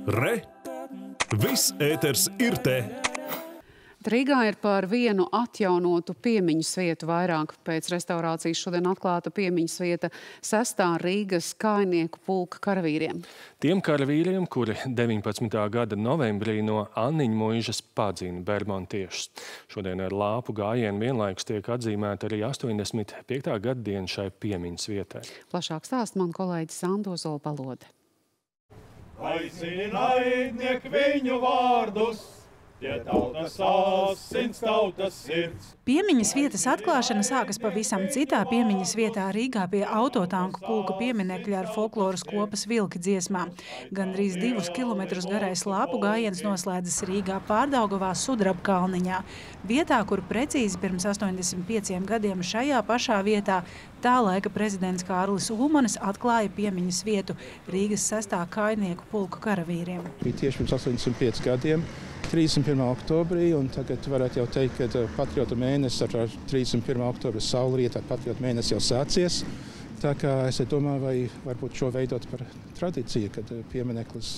Re! Viss ēters ir te! Rīgā ir par vienu atjaunotu piemiņas vietu vairāk. Pēc restaurācijas šodien atklāta piemiņas vieta 6. Rīgas kājnieku pulka karavīriem. Tiem karavīriem, kuri 19. gada novembrī no Anniņu muižas padzina bermontiešus. Šodien ar lāpu gājienu vienlaikus tiek atzīmēta arī 85. gaddiena šai piemiņas vietai. Plašāk stāst man kolēģis Sando Zolbalode. Aicini naidnieki viņu vārdus, tie tautas asins, tautas sirds. Piemiņas vietas atklāšana sākas pavisam citā piemiņas vietā Rīgā pie autotanku pulka pieminekļa ar folkloras kopas vilki dziesmām. Gandrīz 2 kilometrus garais lāpu gājiens noslēdzas Rīgā Pārdaugavā Sudrabkalniņā. Vietā, kur precīzi pirms 85 gadiem šajā pašā vietā tā laika prezidents Kārlis Ulmanis atklāja piemiņas vietu Rīgas 6. kājnieku pulka karavīriem. Bija tieši pirms 85 gadiem. 31. oktobrī, un tagad varētu jau teikt, ka patriotu mēnesis ar 31. oktobra saulrietā patriotu mēnesis jau sācies. Tā kā es domāju, vai varbūt šo veidot par tradīciju, kad piemineklis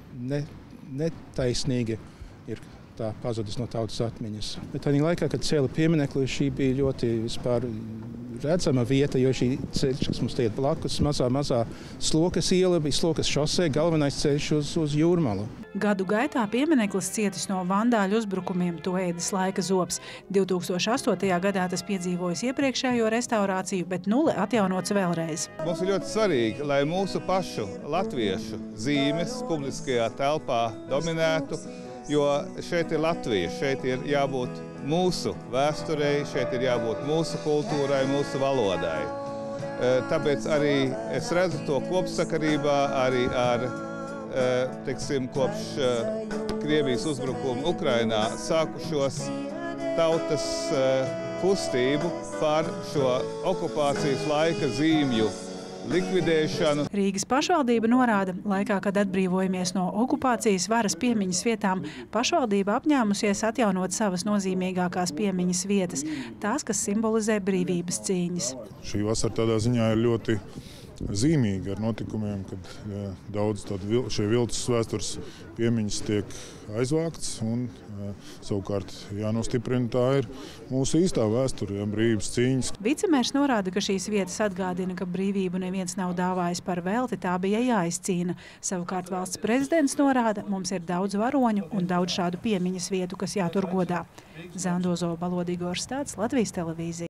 netaisnīgi ir tā pazudis no tautas atmiņas. Bet tādā laikā, kad cēla pieminekli, šī bija ļoti vispār redzama vieta, jo šī ceļš, kas mums tiek blakus, mazā Slokas iela, bija Slokas šosē, galvenais ceļš uz Jūrmalu. Gadu gaitā piemineklis cietis no vandāļu uzbrukumiem, to ēdis laika zobs. 2008. gadā tas piedzīvojis iepriekšējo restaurāciju, bet nulle atjaunots vēlreiz. Mums ir ļoti svarīgi, lai mūsu pašu latviešu zīmes publiskajā telpā dominētu, jo šeit ir Latvija, šeit ir jābūt mūsu vēsturei, šeit ir jābūt mūsu kultūrai, mūsu valodai. Tāpēc arī es redzu to kopsakarībā arī ar, teiksim, kopš Krievijas uzbrukuma Ukrainā sākušos tautas kustību par šo okupācijas laika zīmju likvidēšanu. Rīgas pašvaldība norāda, laikā, kad atbrīvojamies no okupācijas varas piemiņas vietām, pašvaldība apņēmusies atjaunot savas nozīmīgākās piemiņas vietas, tās, kas simbolizē brīvības cīņas. Šī vasara tādā ziņā ir ļoti zīmīga ar notikumiem, kad daudz šie viltus vēstures piemiņas tiek aizvākts un savukārt jānostiprina tā ir mūsu īstā vēsture, brīvības cīņas. Vicemērs norāda, ka šīs vietas atgādina, ka brīvību neviens nav dāvājis par velti, tā bija jāizcīna. Savukārt valsts prezidents norāda, mums ir daudz varoņu un daudz šādu piemiņas vietu, kas jātur godā. Sando Zolbalode, Igors Stāds, Latvijas televīzija.